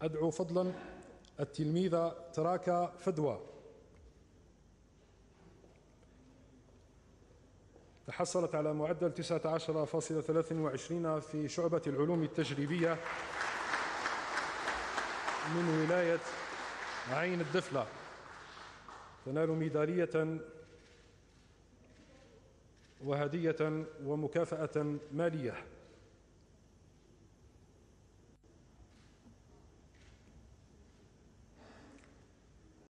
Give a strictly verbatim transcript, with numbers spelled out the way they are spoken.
أدعو فضلا التلميذة تراكا فدوى، تحصلت على معدل تسعة عشر فاصلة ثلاثة وعشرين في شعبة العلوم التجريبية من ولاية عين الدفلة، تنال ميدالية وهدية ومكافأة مالية.